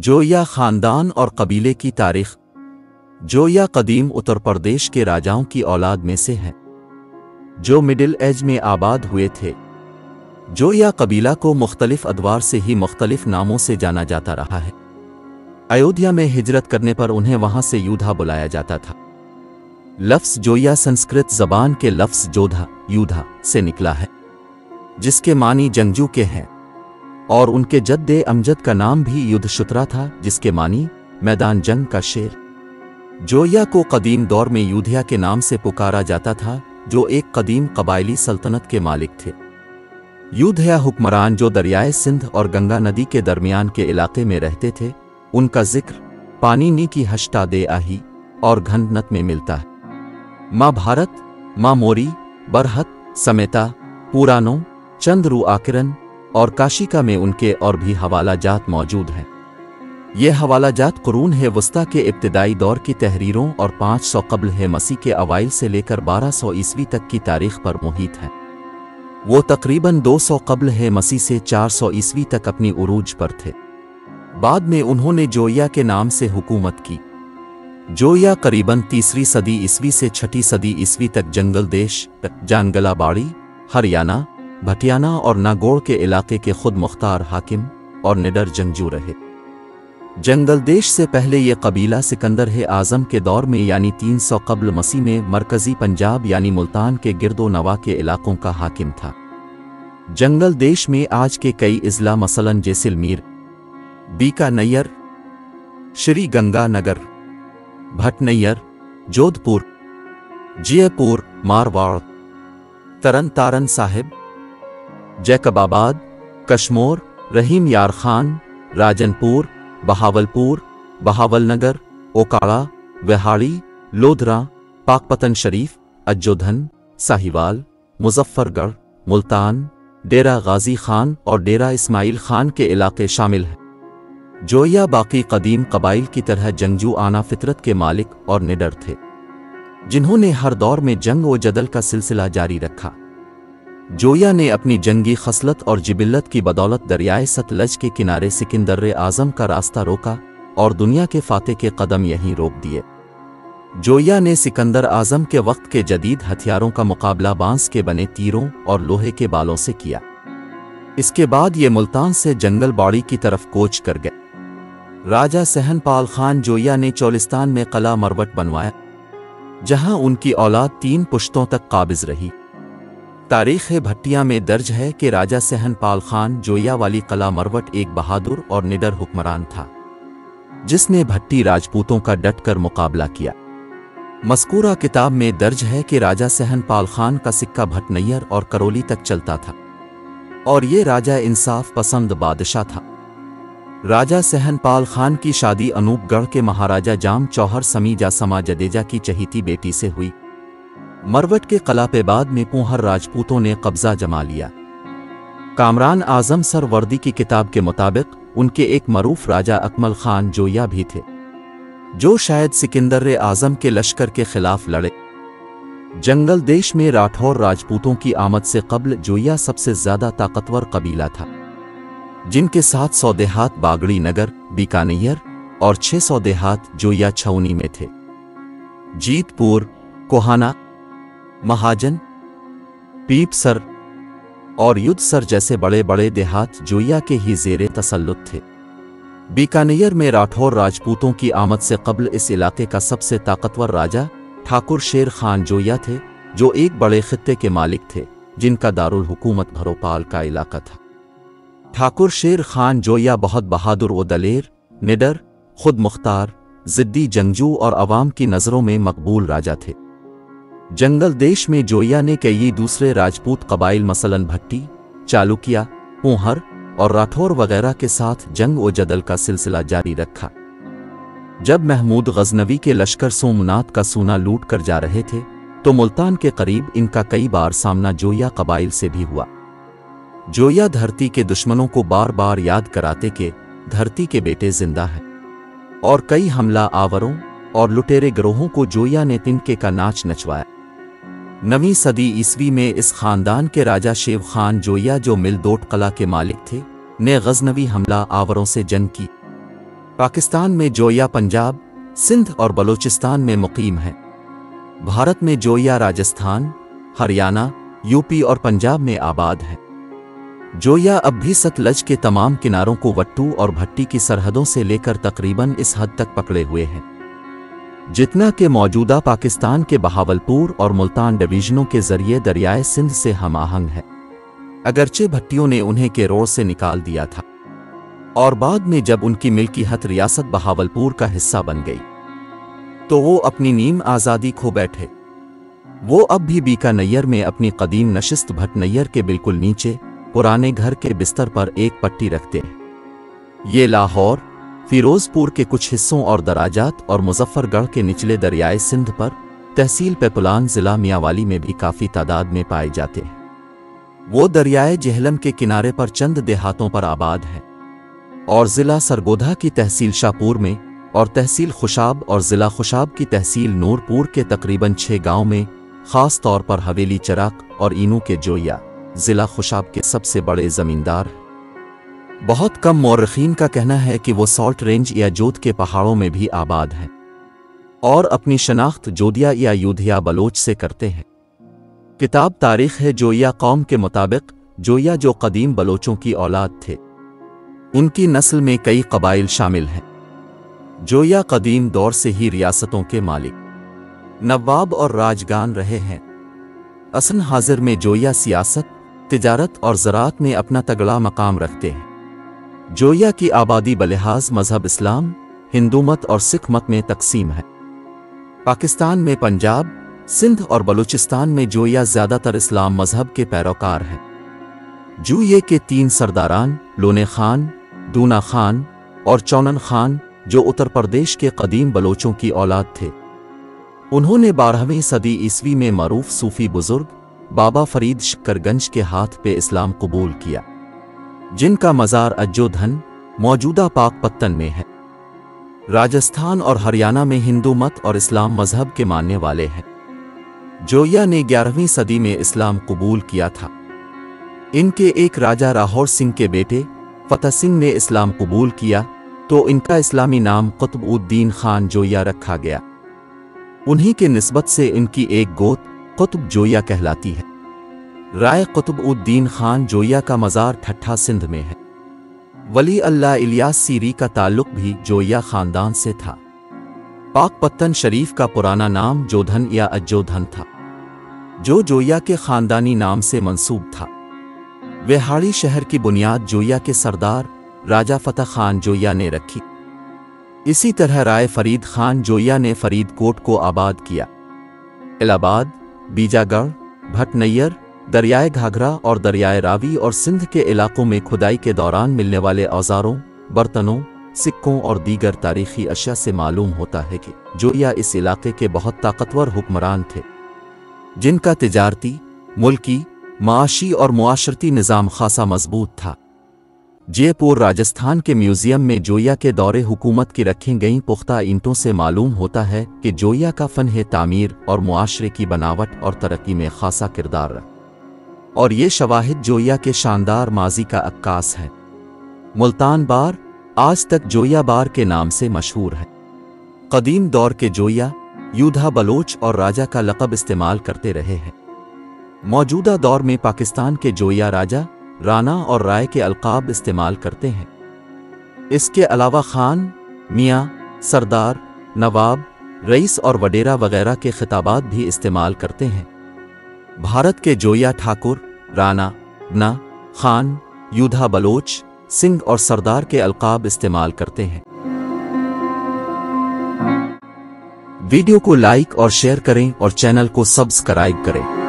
जोया खानदान और कबीले की तारीख। जोया कदीम उत्तर प्रदेश के राजाओं की औलाद में से हैं, जो मिडिल एज में आबाद हुए थे। जोया कबीला को मुख्तलिफ अदवार से ही मुख्तलिफ नामों से जाना जाता रहा है। अयोध्या में हिजरत करने पर उन्हें वहां से यूधा बुलाया जाता था। लफ्ज़ जोया संस्कृत जबान के लफ्ज़ जोधा यूधा से निकला है, जिसके मानी जंगजू के हैं, और उनके जद्दे अमजद का नाम भी युद्धशुत्रा था, जिसके मानी मैदान जंग का शेर। जोया को कदीम दौर में यूधिया के नाम से पुकारा जाता था, जो एक कदीम कबायली सल्तनत के मालिक थे। यूधिया हुक्मरान जो दरियाए सिंध और गंगा नदी के दरमियान के इलाके में रहते थे, उनका जिक्र पाणिनि की हष्टादे आही और घननत में मिलता है। माँ भारत, माँ मोरी, बरहत, समेता, पुराणों, चंद्रु आकिरन और काशिका में उनके और भी हवाला जात मौजूद हैं। ये हवाला जात कुरून है वस्ता के इब्तिदाई दौर की तहरीरों और 500 कब्ल है मसीह के अवाइल से लेकर 1200 ईस्वी तक की तारीख पर मुहित हैं। वो तकरीबन 200 कब्ल है मसीह से 400 ईस्वी तक अपनी उरूज पर थे। बाद में उन्होंने जोया के नाम से हुकूमत की। जोया करीबन 3वीं सदी ईस्वी से 6वीं सदी ईस्वी तक जंगल देश, जानगलाबाड़ी, हरियाणा, भटियाना और नागौर के इलाके के खुद मुख्तार हाकिम और निडर जंगजू रहे। जंगल देश से पहले ये कबीला सिकंदर आज़म के दौर में यानी 300 कब्ल मसीह में मरकजी पंजाब यानी मुल्तान के गिरदो नवा के इलाकों का हाकिम था। जंगल देश में आज के कई इज़ला मसलन जैसलमेर, बीकानेर, श्री गंगानगर, भटनैयर, जोधपुर, जयपुर, मारवाड़, तरन तारन साहिब, जैकबाबाद, कश्मोर, रहीम यार खान, राजनपुर, बहावलपुर, बहावलनगर, ओकाड़ा, विहाड़ी, लोधरा, पाकपतन शरीफ, अज्जोधन, साहिवाल, मुजफ्फरगढ़, मुल्तान, डेरा गाजी खान और डेरा इस्माइल खान के इलाके शामिल हैं। जोया बाकी कदीम कबाइल की तरह जंगजू आना फितरत के मालिक और निडर थे, जिन्होंने हर दौर में जंग व जदल का सिलसिला जारी रखा। जोया ने अपनी जंगी खसलत और जिबिल्लत की बदौलत दरियाए सतलज के किनारे सिकंदर आज़म का रास्ता रोका और दुनिया के फातेह के कदम यहीं रोक दिए। जोया ने सिकंदर आज़म के वक्त के जदीद हथियारों का मुकाबला बांस के बने तीरों और लोहे के बालों से किया। इसके बाद ये मुल्तान से जंगलबाड़ी की तरफ कोच कर गए। राजा सहनपाल खान जोया ने चोलिस्तान में कला मरवट बनवाया, जहां उनकी औलाद 3 पुश्तों तक काबिज रही। तारीख़ भट्टिया में दर्ज है कि राजा सहनपाल खान जोया वाली कला मरवट एक बहादुर और निडर हुक्मरान था, जिसने भट्टी राजपूतों का डटकर मुकाबला किया। मज़कूरा किताब में दर्ज है कि राजा सहनपाल खान का सिक्का भटनैयर और करौली तक चलता था, और ये राजा इंसाफ पसंद बादशाह था। राजा सहनपाल खान की शादी अनूपगढ़ के महाराजा जाम चौहर समीजा समा जडेजा की चहीती बेटी से हुई। मरवट के कला पे बाद में पोहर राजपूतों ने कब्जा जमा लिया। कामरान आज़म सरवर्दी की किताब के मुताबिक उनके एक मरूफ राजा अकमल खान जोया भी थे, जो शायद सिकंदर आज़म के लश्कर के खिलाफ लड़े। जंगल देश में राठौर राजपूतों की आमद से कब्ल जोया सबसे ज्यादा ताकतवर कबीला था, जिनके 700 देहात बागड़ी नगर, बीकानेर और 600 देहात जोया छावनी में थे। जीतपुर, कोहाना, महाजन, पीपसर और युद्धसर जैसे बड़े बड़े देहात जोया के ही ज़ेरे तसल्लुत थे। बीकानेर में राठौर राजपूतों की आमद से कब्ल इस इलाके का सबसे ताकतवर राजा ठाकुर शेर खान जोया थे, जो एक बड़े खित्ते के मालिक थे, जिनका दारुल हुकूमत भरोपाल का इलाका था। ठाकुर शेर खान जोया बहुत बहादुर व दलेर, निडर, खुद मुख्तार, जिद्दी जंगजू और अवाम की नज़रों में मकबूल राजा थे। जंगल देश में जोया ने कई दूसरे राजपूत कबाइल मसलन भट्टी, चालुकिया, पोहर और राठौर वगैरह के साथ जंग व जदल का सिलसिला जारी रखा। जब महमूद गजनवी के लश्कर सोमनाथ का सूना लूट कर जा रहे थे, तो मुल्तान के करीब इनका कई बार सामना जोया कबाइल से भी हुआ। जोया धरती के दुश्मनों को बार बार याद कराते कि धरती के बेटे जिंदा हैं, और कई हमला आवरों और लुटेरे गिरोहों को जोया ने तिनके का नाच नचवाया। 9वीं सदी ईस्वी में इस खानदान के राजा शेव खान जोया, जो मिलदोट कला के मालिक थे, ने गजनवी हमला आवरों से जंग की। पाकिस्तान में जोया पंजाब, सिंध और बलूचिस्तान में मुकीम हैं। भारत में जोया राजस्थान, हरियाणा, यूपी और पंजाब में आबाद है। जोया अब भी सतलज के तमाम किनारों को वट्टू और भट्टी की सरहदों से लेकर तकरीबन इस हद तक पकड़े हुए हैं जितना कि मौजूदा पाकिस्तान के बहावलपुर और मुल्तान डिवीजनों के जरिए दरियाए सिंध से हम आहंग है। अगरचे भट्टियों ने उन्हें केरोड़ से निकाल दिया था और बाद में जब उनकी मिल्कियत रियासत बहावलपुर का हिस्सा बन गई तो वो अपनी नीम आज़ादी खो बैठे। वो अब भी बीकानेर में अपनी कदीम नशिस्त भटनैयर के बिल्कुल नीचे पुराने घर के बिस्तर पर एक पट्टी रखते हैं। ये लाहौर, फिरोजपुर के कुछ हिस्सों और दराजात और मुजफ्फरगढ़ के निचले दरियाए सिंध पर तहसील पेपुलान जिला मियांवाली में भी काफ़ी तादाद में पाए जाते हैं। वो दरियाए जेहलम के किनारे पर चंद देहातों पर आबाद हैं और ज़िला सरगोधा की तहसील शाहपुर में और तहसील खुशाब और ज़िला खुशाब की तहसील नूरपुर के तकरीबन 6 गांव में, ख़ास तौर पर हवेली चराक और ईनू के जोया ज़िला खुशाब के सबसे बड़े ज़मींदार। बहुत कम मौरखीन का कहना है कि वो सॉल्ट रेंज या जोध के पहाड़ों में भी आबाद हैं और अपनी शनाख्त जोदिया या यूधिया बलोच से करते हैं। किताब तारीख़ है जोया कौम के मुताबिक जोया जो कदीम बलोचों की औलाद थे, उनकी नस्ल में कई कबाइल शामिल हैं। जोया कदीम दौर से ही रियासतों के मालिक, नवाब और राजगान रहे हैं। असन हाजिर में जोया सियासत, तिजारत और ज़राअत में अपना तगड़ा मकाम रखते हैं। जोया की आबादी बलिहाज मजहब इस्लाम, हिंदू मत और सिख मत में तकसीम है। पाकिस्तान में पंजाब, सिंध और बलूचिस्तान में जोया ज़्यादातर इस्लाम मजहब के पैरोकार हैं। जोये के 3 सरदारान लोने खान, दूना खान और चौनन खान जो उत्तर प्रदेश के कदीम बलोचों की औलाद थे, उन्होंने 12वीं सदी ईस्वी में मरूफ सूफी बुजुर्ग बाबा फरीद शक्करगंज के हाथ पे इस्लाम कबूल किया, जिनका मज़ार अज्जोधन मौजूदा पाकपत्तन में है। राजस्थान और हरियाणा में हिंदू मत और इस्लाम मजहब के मानने वाले हैं। जोया ने 11वीं सदी में इस्लाम कबूल किया था। इनके एक राजा राहौर सिंह के बेटे फतेह सिंह ने इस्लाम कबूल किया तो इनका इस्लामी नाम कुतुब-उद-दीन खान जोया रखा गया। उन्हीं के निस्बत से इनकी एक गोत कुतुब जोया कहलाती है। राय कुतुब-उद-दीन खान जोया का मज़ार ठट्ठा सिंध में है। वली अल्लाह इलियास सीरी का ताल्लुक भी जोया ख़ानदान से था। पाकपत्तन शरीफ का पुराना नाम जोधन या अज्जोधन था, जो जोया के ख़ानदानी नाम से मंसूब था। वेहाड़ी शहर की बुनियाद जोया के सरदार राजा फतेह खान जोया ने रखी। इसी तरह राय फरीद खान जोया ने फरीदकोट को आबाद किया। इलाहाबाद, बीजागढ़, भटनैयर, दरियाए घाघरा और दरियाए रावी और सिंध के इलाकों में खुदाई के दौरान मिलने वाले औजारों, बर्तनों, सिक्कों और दीगर तारीखी अशिया से मालूम होता है कि जोया इस इलाके के बहुत ताकतवर हुक्मरान थे, जिनका तिजारती, मुल्की, माशी और मुआशरती निज़ाम खासा मजबूत था। जयपुर राजस्थान के म्यूजियम में जोया के दौरे हुकूमत की रखी गईं पुख्ता ईंटों से मालूम होता है कि जोया का फ़न तामीर और मुआशरे की बनावट और तरक्की में खासा किरदार रहा, और ये शवाहिद जोया के शानदार माजी का अक्कास है। मुल्तान बार आज तक जोया बार के नाम से मशहूर है। कदीम दौर के जोया यूधा बलोच और राजा का लक़ब इस्तेमाल करते रहे हैं। मौजूदा दौर में पाकिस्तान के जोया राजा, राना और राय के अलक़ाब इस्तेमाल करते हैं। इसके अलावा खान, मियाँ, सरदार, नवाब, रईस और वडेरा वगैरह के खिताबात भी इस्तेमाल करते हैं। भारत के जोया ठाकुर, राना, ना, खान, यूधा बलोच, सिंह और सरदार के अलक़ाब इस्तेमाल करते हैं। वीडियो को लाइक और शेयर करें और चैनल को सब्सक्राइब करें।